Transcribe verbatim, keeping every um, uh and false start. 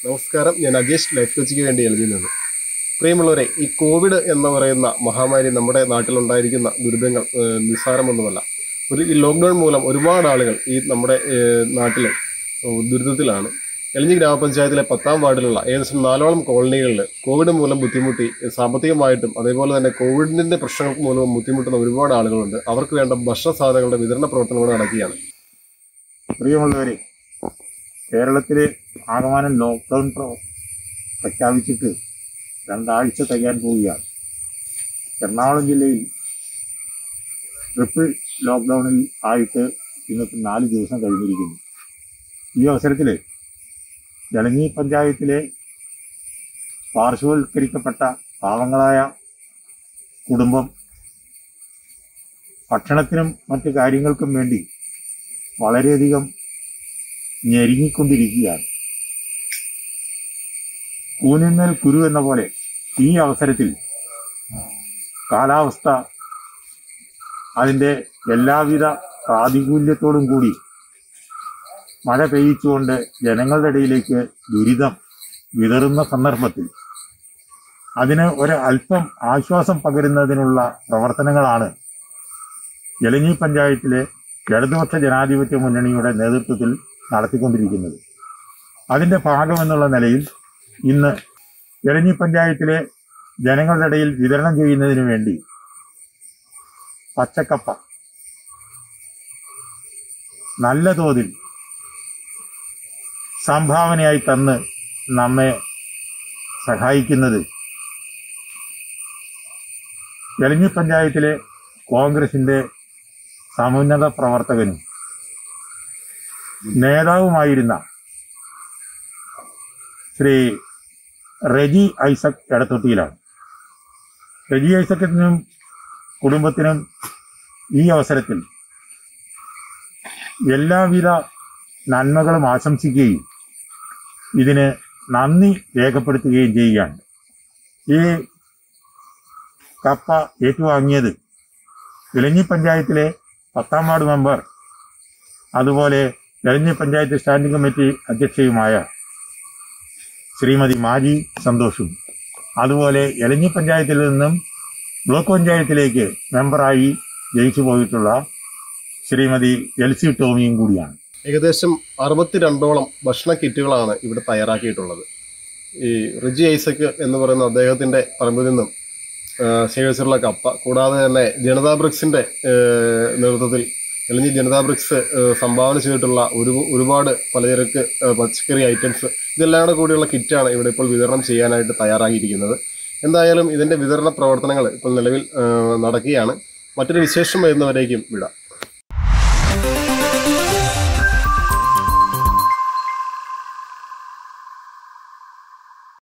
നമസ്കാരം, ഞാൻ അജേഷ് ലൈഫ് കോച്ചിക്ക് വേണ്ടി എഴുതുന്നത്. പ്രിയമുള്ളവരെ, ഈ കോവിഡ് എന്ന് പറയുന്ന മഹാമാരി നമ്മുടെ നാട്ടിലുണ്ടായിരിക്കുന്ന ദുരിതങ്ങൾ നിസ്സാരമൊന്നുമല്ല. ഒരു ഈ ലോക്ക്ഡൗൺ മൂലം ഒരുപാട് ആളുകൾ ഈ നമ്മുടെ നാട്ടിൽ ദുരിതത്തിലാണ്. എലഞ്ഞി ഗ്രാമപഞ്ചായത്തിലെ പത്താം വാർഡിലുള്ള ഏകദേശം നാലോളം കോളനികളിൽ കോവിഡ് മൂലം ബുദ്ധിമുട്ടി സാമ്പത്തികമായിട്ടും അതേപോലെ തന്നെ കോവിഡിൻ്റെ പ്രശ്നങ്ങൾ മൂലം ബുദ്ധിമുട്ടുന്ന ഒരുപാട് ആളുകളുണ്ട്. അവർക്ക് വേണ്ട ഭക്ഷണ സാധനങ്ങളുടെ വിതരണ പ്രവർത്തനങ്ങൾ നടക്കുകയാണ്. പ്രിയമുള്ളവരെ, കേരളത്തിലെ ആകമാനം ലോക്ക്ഡൗൺ പ്രഖ്യാപിച്ചിട്ട് രണ്ടാഴ്ച തികയാൻ പോവുകയാണ്. എറണാകുളം ജില്ലയിൽ ട്രിപ്പിൾ ലോക്ക്ഡൗണിൽ ആയിട്ട് ഇന്നത്തെ നാല് ദിവസം കഴിഞ്ഞിരിക്കുന്നു. ഈ അവസരത്തിൽ എലഞ്ഞി പഞ്ചായത്തിലെ പാർശ്വവൽക്കരിക്കപ്പെട്ട പാവങ്ങളായ കുടുംബം ഭക്ഷണത്തിനും മറ്റു കാര്യങ്ങൾക്കും വേണ്ടി വളരെയധികം ഞെരുങ്ങിക്കൊണ്ടിരിക്കുകയാണ്. കൂനിന്മേൽ കുരു എന്ന പോലെ ഈ അവസരത്തിൽ കാലാവസ്ഥ അതിൻ്റെ എല്ലാവിധ പ്രാതികൂല്യത്തോടും കൂടി മഴ പെയ്യിച്ചുകൊണ്ട് ജനങ്ങളുടെ ഇടയിലേക്ക് ദുരിതം വിതറുന്ന സന്ദർഭത്തിൽ അതിന് ഒരു അല്പം ആശ്വാസം പകരുന്നതിനുള്ള പ്രവർത്തനങ്ങളാണ് എലഞ്ഞി പഞ്ചായത്തിലെ ഇടതുപക്ഷ ജനാധിപത്യ മുന്നണിയുടെ നേതൃത്വത്തിൽ നടത്തിക്കൊണ്ടിരിക്കുന്നത്. അതിൻ്റെ ഭാഗമെന്നുള്ള നിലയിൽ ഇന്ന് എലഞ്ഞി പഞ്ചായത്തിലെ ജനങ്ങളുടെ ഇടയിൽ വിതരണം ചെയ്യുന്നതിന് വേണ്ടി പച്ചക്കപ്പ നല്ല തോതിൽ സംഭാവനയായി തന്ന് നമ്മെ സഹായിക്കുന്നത് എലഞ്ഞി പഞ്ചായത്തിലെ കോൺഗ്രസിൻ്റെ സമുന്നത പ്രവർത്തകനും നേതാവുമായിരുന്ന ശ്രീ റെജി ഐസക് എടത്തൊട്ടിയിലാണ്. റെജി ഐസക്കിനും കുടുംബത്തിനും ഈ അവസരത്തിൽ എല്ലാവിധ നന്മകളും ആശംസിക്കുകയും ഇതിന് നന്ദി രേഖപ്പെടുത്തുകയും ചെയ്യുകയാണ്. ഈ കപ്പ ഏറ്റുവാങ്ങിയത് എലഞ്ഞി പഞ്ചായത്തിലെ പത്താം വാർഡ് മെമ്പർ, അതുപോലെ എലഞ്ഞി പഞ്ചായത്ത് സ്റ്റാൻഡിംഗ് കമ്മിറ്റി അധ്യക്ഷയുമായ ശ്രീമതി മാജി സന്തോഷും, അതുപോലെ എലഞ്ഞി പഞ്ചായത്തിൽ നിന്നും ബ്ലോക്ക് പഞ്ചായത്തിലേക്ക് മെമ്പറായി ജയിച്ചു പോയിട്ടുള്ള ശ്രീമതി എൽസി ടോമിയും കൂടിയാണ്. ഏകദേശം അറുപത്തിരണ്ടോളം ഭക്ഷണ കിറ്റുകളാണ് ഇവിടെ തയ്യാറാക്കിയിട്ടുള്ളത്. ഈ റിജി ഐസക് എന്ന് പറയുന്ന അദ്ദേഹത്തിൻ്റെ പറമ്പിൽ നിന്നും ശേഖരിച്ചിട്ടുള്ള കപ്പ, കൂടാതെ തന്നെ ജനതാ ബ്രിക്സിൻ്റെ നേതൃത്വത്തിൽ എലഞ്ഞി ജനതാ ബ്രിക്സ് സംഭാവന ചെയ്തിട്ടുള്ള ഒരു ഒരുപാട് പലചരക്ക് പച്ചക്കറി ഐറ്റംസ്, ഇതെല്ലാം കൂടെ കൂടിയുള്ള കിറ്റാണ് ഇവിടെ ഇപ്പോൾ വിതരണം ചെയ്യാനായിട്ട് തയ്യാറാക്കിയിരിക്കുന്നത്. എന്തായാലും ഇതിൻ്റെ വിതരണ പ്രവർത്തനങ്ങൾ ഇപ്പോൾ നിലവിൽ നടക്കുകയാണ്. മറ്റൊരു വിശേഷം വരുന്നവരേക്കും വിടാം.